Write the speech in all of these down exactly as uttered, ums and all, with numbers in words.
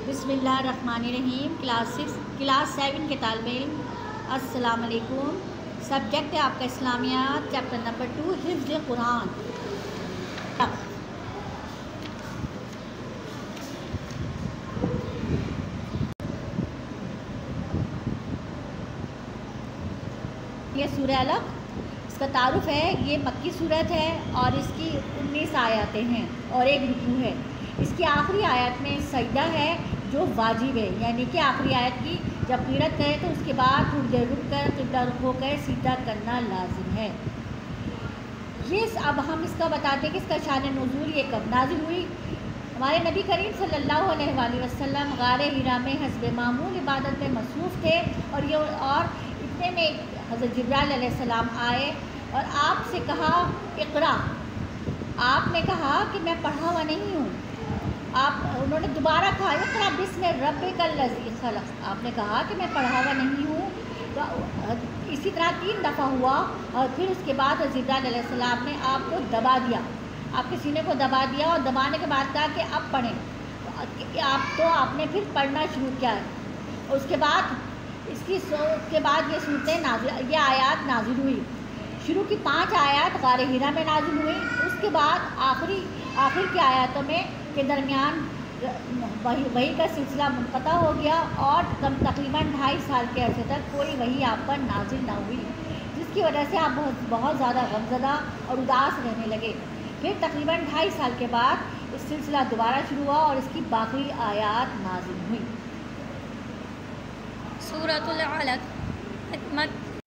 بسم اللہ الرحمن الرحیم۔ کلاس سکس کلاس سیون کے طالب علم السلام علیکم۔ سبجیکٹ ہے آپ کا اسلامیات، چیپٹر نمبر ٹو، حفظ قرآن۔ یہ سورہ علق، اس کا تعارف ہے، یہ مکی صورت ہے اور اس کی انیس آیاتیں ہیں اور ایک رکوع ہے۔ اس کی آخری آیت میں سجدہ ہے جو واجب ہے، یعنی کہ آخری آیت کی جب قرأت کرے تو اس کے بعد تھوڑی دیر رک کر قبلہ رخ ہو کر سیدھا کرنا لازم ہے۔ یہ اب ہم اس کا بتاتے ہیں کہ اس کا شان نزول یہ کب نازل ہوئی۔ ہمارے نبی کریم صلی اللہ علیہ وآلہ وسلم غار حرا میں حسب معمول عبادت میں مصروف تھے اور یہ اور اتنے میں حضرت جبرائیل علیہ السلام آئے اور آپ سے کہا اقرا۔ آپ نے کہا کہ میں پڑھا ہوا نہیں ہوں۔ آپ انہوں نے دوبارہ کہا اقرا بسم ربک الذی خلق۔ آپ نے کہا کہ میں پڑھا ہوا نہیں ہوں۔ تو اسی طرح تین دفعہ ہوا اور پھر اس کے بعد جبرائیل علیہ السلام نے آپ کو دبا دیا، آپ کے سینے کو دبا دیا اور دبانے کے بعد کہا کہ اب پڑھیں۔ آپ تو آپ نے پھر پڑھنا شروع کیا ہے۔ اس کے بعد اس کی اس کے بعد یہ صورتیں نازل یہ آیات نازل ہوئی۔ شروع کی پانچ آیات غار حرا میں نازل ہوئی، اس کے بعد آخری آخر کی آیاتوں میں کے درمیان وہی وہی کا سلسلہ منقطع ہو گیا اور تقریباً ڈھائی سال کے عرصے تک کوئی وہی آپ پر نازل نہ ہوئی، جس کی وجہ سے آپ بہت بہت زیادہ غمزدہ اور اداس رہنے لگے۔ پھر تقریباً ڈھائی سال کے بعد اس سلسلہ دوبارہ شروع ہوا اور اس کی باقی آیات نازل ہوئی۔ سورۃ العلق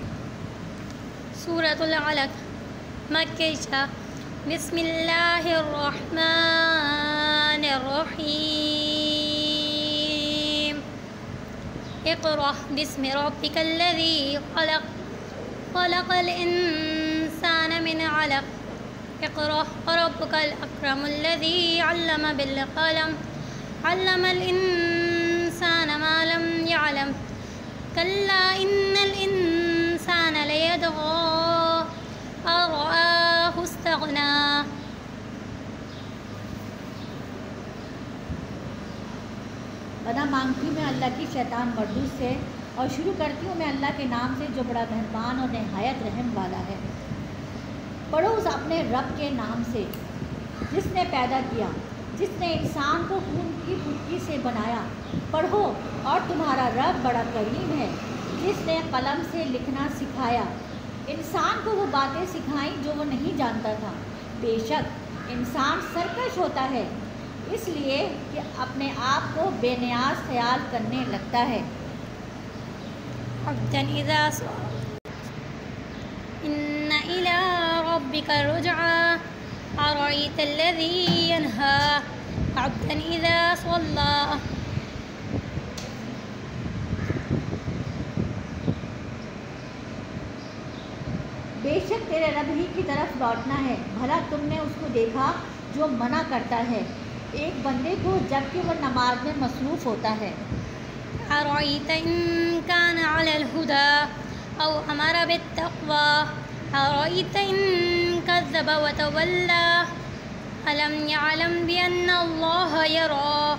سورۃ العلق مکیہ۔ بسم اللہ الرحمن الرحیم۔ اقرأ بسم ربک الذی خلق خلق الانسان من علق۔ اقرأ وربک الاکرم الذی علم بالقلم علم الانسان ما لم يعلم کلا ان الانسان لیطغی ان رآہ استغنی۔ پناہ مانگتی ہوں میں اللہ کی شیطان مردود سے اور شروع کرتی ہوں میں اللہ کے نام سے جو بڑا مہربان اور نہایت رحم والا ہے۔ پڑھو اس اپنے رب کے نام سے جس نے پیدا کیا، جس نے انسان کو خون کی پھٹکی سے بنایا۔ پڑھو اور تمہارا رب بڑا کریم ہے جس نے قلم سے لکھنا سکھایا، انسان کو وہ باتیں سکھائیں جو وہ نہیں جانتا تھا۔ بے شک انسان سرکش ہوتا ہے اس لیے کہ اپنے آپ کو بے نیاز خیال کرنے لگتا ہے۔ عبدا اذا صلى ان الى ربك الرجعى أرأيت الذي ينهى عبدا اذا صلى۔ بے شک تیرے رب ہی کی طرف لوٹنا ہے، بھلا تم نے اس کو دیکھا جو منع کرتا ہے ایک بندے کو جبکہ وہ نماز میں مصروف ہوتا ہے۔ أرأيت إن كان على الهدى أو أمر بالتقوى أرأيت إن كذب وتولى ألم يعلم بأن الله يرى۔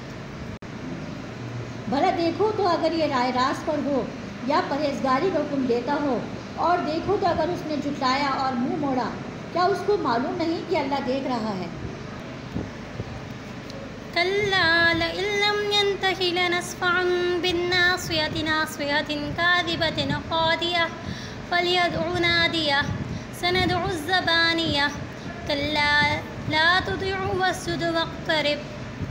بھلا دیکھو تو اگر یہ رائے راست پر ہو یا پرہیزگاری کا حکم دیتا ہو، اور دیکھو تو اگر اس نے جھٹلایا اور منہ موڑا، کیا اس کو معلوم نہیں کہ اللہ دیکھ رہا ہے۔ كلا لئن لم ينته لنسفعا بالناصية ناصية كاذبة خاطئة فليدع ناديه سندع الزبانية كلا لا تطعه واسجد واقترب۔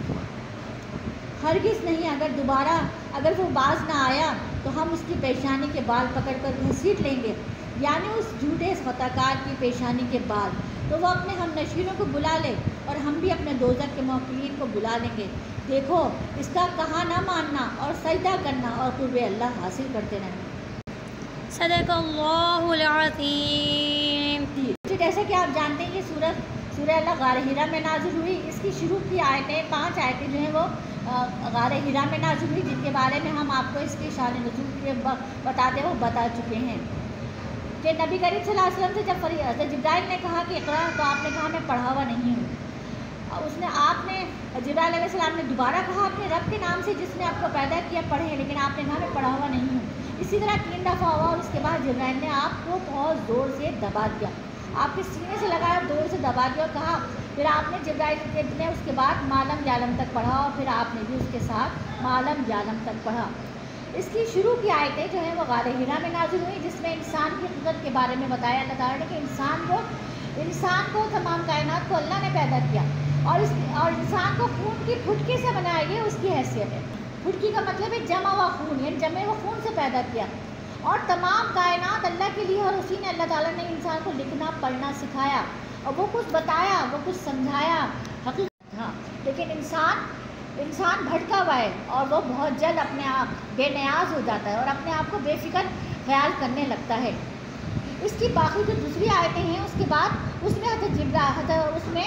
ہرگز نہیں، اگر دوبارہ اگر وہ باز نہ آیا تو ہم اس کی پیشانی کے بال پکڑ کر گھسیٹ لیں گے، یعنی اس جھوٹے خطا کار کی پیشانی کے بال۔ تو وہ اپنے ہم نشینوں کو بلا لے اور ہم بھی اپنے دوزخ کے موکلین کو بلا لیں گے۔ دیکھو اس کا کہا نہ ماننا اور سجدہ کرنا اور قرب اللہ حاصل کرتے رہنا۔ صدق اللہ العظیم۔ جیسا کہ آپ جانتے ہیں یہ سورت سورہ اللہ غار حرا میں نازل ہوئی۔ اس کی شروع کی آیتیں پانچ آیتیں جو ہیں وہ غار حرا میں نازل ہوئی، جن کے بارے میں ہم آپ کو اس کے شان نزول کے بتاتے ہوئے بتا چکے ہیں کہ نبی کریم صلی اللہ علیہ وسلم سے جب حضرت جبرائیل نے کہا کہ اقرا، تو آپ نے کہا میں پڑھا ہوا نہیں ہوں۔ اس نے آپ نے جبرائیل علیہ السلام نے دوبارہ کہا اپنے رب کے نام سے جس نے آپ کو پیدا کیا پڑھیں، لیکن آپ نے کہا میں پڑھا ہوا نہیں ہوں۔ اسی طرح تین دفعہ ہوا اور اس کے بعد جبرائیل نے آپ کو بہت زور سے دبا دیا، آپ کے سینے سے لگایا اور زور سے دبا دیا اور کہا، پھر آپ نے جبرائیل نے اس کے بعد معلم یعلم تک پڑھا اور پھر آپ نے بھی اس کے ساتھ معلم یعلم تک پڑھا۔ اس کی شروع کی آیتیں جو ہیں وہ غار حرا میں نازل ہوئی، جس میں انسان کی قدرت کے بارے میں بتایا اللہ تعالیٰ نے کہ انسان کو انسان کو تمام کائنات کو اللہ نے پیدا کیا اور اس اور انسان کو خون کی پھٹکی سے بنایا، یہ اس کی حیثیت ہے۔ پھٹکی کا مطلب ہے جمع ہوا خون، یعنی جمے ہوئے خون سے پیدا کیا، اور تمام کائنات اللہ کے لیے، اور اسی نے اللہ تعالیٰ نے انسان کو لکھنا پڑھنا سکھایا اور وہ کچھ بتایا، وہ کچھ سمجھایا حقیقت ہاں، لیکن انسان انسان بھٹکا ہوا ہے اور وہ بہت جلد اپنے آپ بے نیاز ہو جاتا ہے اور اپنے آپ کو بے فکر خیال کرنے لگتا ہے۔ اس کی باقی جو دوسری آیتیں ہیں اس کے بعد اس میں حضرت جبرائیل اس میں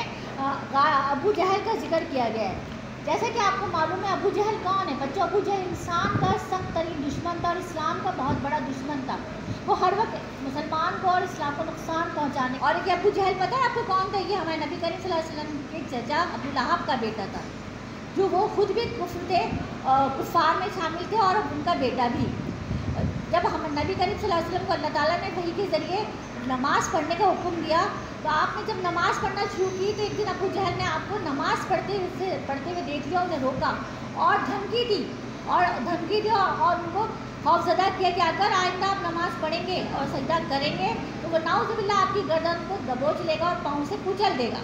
ابو جہل کا ذکر کیا گیا ہے۔ جیسا کہ آپ کو معلوم ہے ابو جہل کون ہے بچوں؟ ابو جہل انسان کا سخت ترین دشمن تھا اور اسلام کا بہت بڑا دشمن تھا، وہ ہر وقت مسلمان کو اور اسلام کو نقصان پہنچانے۔ اور یہ ابو جہل پتہ ہے آپ کو کون تھا؟ یہ ہمارے نبی کریم صلی اللہ علیہ وسلم کے چچا ابو لہب کا بیٹا تھا، جو وہ خود بھی کفر تھے، کفار میں شامل تھے اور ان کا بیٹا بھی۔ جب ہم نبی کریم صلی اللہ علیہ وسلم کو اللہ تعالیٰ نے وحی کے ذریعے نماز پڑھنے کا حکم دیا تو آپ نے جب نماز پڑھنا شروع کی تو ایک دن ابو جہل نے آپ کو نماز پڑھتے ہوئے پڑھتے ہوئے دیکھ لیا، انہیں روکا اور دھمکی دی اور دھمکی دی اور ان کو خوف زدہ کیا کہ اگر آئندہ آپ نماز پڑھیں گے اور سجدہ کریں گے تو وہ نعوذ باللہ آپ کی گردن کو دبوچ لے گا اور پاؤں سے کچل دے گا۔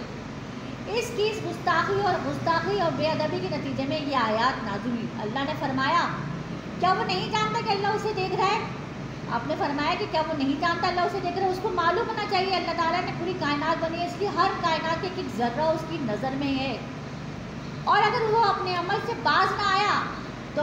اس کی اس گستاخی اور گستاخی اور بے ادبی کے نتیجے میں یہ آیات نازل ہوئی۔ اللہ نے فرمایا کیا وہ نہیں جانتا کہ اللہ اسے دیکھ رہا ہے؟ آپ نے فرمایا کہ کیا وہ نہیں جانتا اللہ اسے دیکھ رہا ہے؟ اس کو معلوم ہونا چاہیے اللہ تعالیٰ نے پوری کائنات بنی ہے، اس کی ہر کائنات کے ایک ایک ذرہ اس کی نظر میں ہے، اور اگر وہ اپنے عمل سے باز نہ آیا تو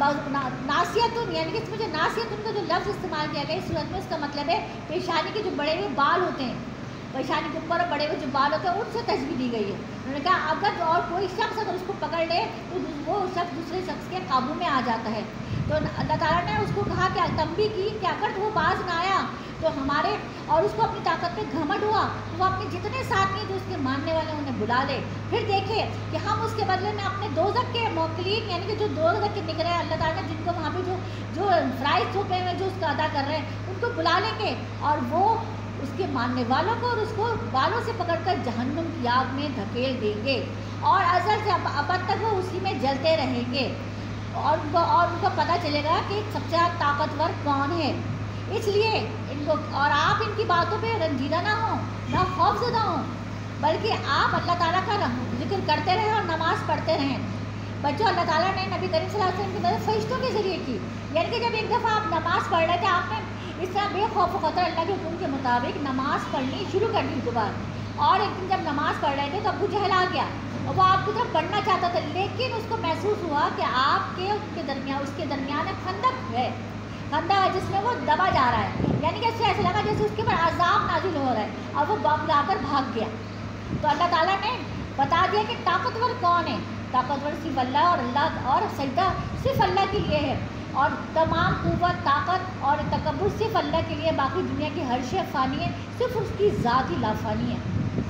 ناسیتن، یعنی کہ اس میں جو ناسیتن کا جو لفظ استعمال کیا گیا اس صورت میں، اس کا مطلب ہے پیشانی کے جو بڑے ہوئے بال ہوتے ہیں، پیشانی کے اوپر بڑے ہوئے جو بال ہوتے ہیں ان سے تشبیہ دی گئی ہے۔ انہوں نے کہا اگر اور کوئی شخص اگر اس کو پکڑ لے تو وہ شخص دوسرے شخص کے قابو میں آ جاتا ہے۔ تو اللہ تعالیٰ نے اس کو کہا کہ تنبیہ کی کہ اگر وہ باز نہ آیا تو ہمارے اور اس کو اپنی طاقت پہ گھمنڈ ہوا تو وہ اپنے جتنے ساتھی جو اس کے ماننے والے ہیں انہیں بلا لے، پھر دیکھے کہ ہم اس کے بدلے میں اپنے دوزخ کے موکلین، یعنی کہ جو دوزخ کے نکلے ہیں اللہ تعالیٰ نے جن کو وہاں پہ جو جو فرائض تھوپے ہوئے جو اس کا ادا کر رہے ہیں ان کو بلا لیں گے اور وہ اس کے ماننے والوں کو اور اس کو بالوں سے پکڑ کر جہنم کی آگ میں دھکیل دیں گے اور ازل سے ابد تک وہ اسی میں جلتے رہیں گے، اور ان کو اور ان کو پتہ چلے گا کہ سب سے زیادہ طاقتور کون ہے۔ اس لیے ان کو اور آپ ان کی باتوں پہ رنجیدہ نہ ہوں، نہ خوف زدہ ہوں، بلکہ آپ اللہ تعالیٰ کا ذکر کرتے رہیں اور نماز پڑھتے رہیں۔ بچوں اللہ تعالیٰ نے نبی کریم صلی اللہ علیہ وسلم کی مدد فرشتوں کے ذریعے کی، یعنی کہ جب ایک دفعہ آپ نماز پڑھ رہے تھے آپ نے اس طرح بے خوف و خطر اللہ کے حکم کے مطابق نماز پڑھنی شروع کر دی دوبارہ، اور ایک دن جب نماز پڑھ رہے تھے تو ابو جہل آ گیا اور وہ آپ کی طرف پڑھنا چاہتا تھا، لیکن اس کو محسوس ہوا کہ آپ کے اس کے درمیان اس کے درمیان ایک خندق ہے، خندق ہے جس میں وہ دبا جا رہا ہے، یعنی کہ اس سے ایسا لگا جیسے اس کے اوپر عذاب نازل ہو رہا ہے، اور وہ باپ لا کر بھاگ گیا۔ تو اللہ تعالیٰ نے بتا دیا کہ طاقتور کون ہے، طاقتور صرف اللہ اور اللہ اور سجدہ صرف اللہ کے لیے ہے، اور تمام قوت طاقت اور تکبر صرف اللہ کے لیے، باقی دنیا کی ہر شے فانی ہے، صرف اس کی ذات ہی لافانی ہے۔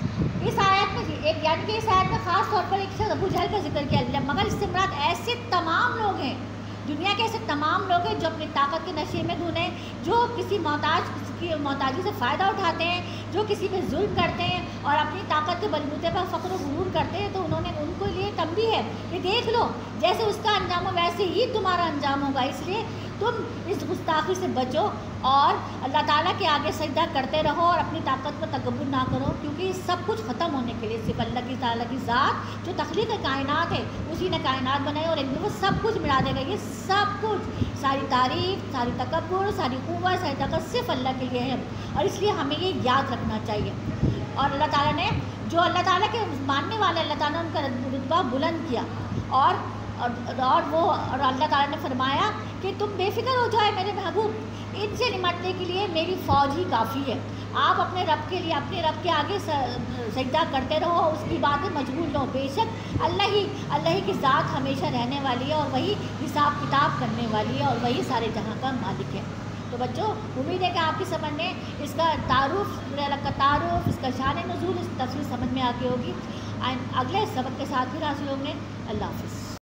اس آیت میں ایک یعنی کہ اس آیت میں خاص طور پر ایک شخص ابو جہل کا ذکر کیا گیا، مگر اس سے مراد ایسے تمام لوگ ہیں، دنیا کے ایسے تمام لوگ ہیں جو اپنی طاقت کے نشے میں دھن ہیں، جو کسی محتاج کسی کی محتاجی سے فائدہ اٹھاتے ہیں، جو کسی پہ ظلم کرتے ہیں اور اپنی طاقت کے بلبوتے پر فخر و غرور کرتے ہیں، تو انہوں نے ان کو لیے تنبیہ ہے کہ دیکھ لو جیسے اس کا انجام ہو ویسے ہی تمہارا انجام ہوگا، اس لیے تم اس گستاخی سے بچو اور اللہ تعالیٰ کے آگے سجدہ کرتے رہو اور اپنی طاقت پر تکبر نہ کرو، کیونکہ یہ سب کچھ ختم ہونے کے لیے صرف اللہ کی تعالیٰ کی ذات جو تخلیق کائنات ہے اسی نے کائنات بنائی اور ایک دن وہ سب کچھ ملا دے گا۔ یہ سب کچھ ساری تعریف، ساری تکبر، ساری قوت، ساری طاقت صرف اللہ کے لیے ہے، اور اس لیے ہمیں یہ یاد رکھنا چاہیے۔ اور اللہ تعالیٰ نے جو اللہ تعالیٰ کے ماننے والے اللہ تعالیٰ نے ان کا رتبہ بلند کیا، اور اور وہ اور اللہ تعالیٰ نے فرمایا کہ تم بے فکر ہو جائے میرے محبوب، ان سے نمٹنے کے لیے میری فوج ہی کافی ہے، آپ اپنے رب کے لیے اپنے رب کے آگے سجدہ کرتے رہو، اس کی باتیں مجبور لو، بے شک اللہ ہی اللہ ہی کی ذات ہمیشہ رہنے والی ہے اور وہی حساب کتاب کرنے والی ہے اور وہی سارے جہاں کا مالک ہے۔ تو بچوں امید ہے کہ آپ کی سمجھ میں اس کا تعارف، اللہ کا تعارف، اس کا شان نزول، اس تفصیل سمجھ میں آتی ہوگی۔ اگلے سبق کے ساتھ پھر حاصل ہوں گے. اللہ حافظ.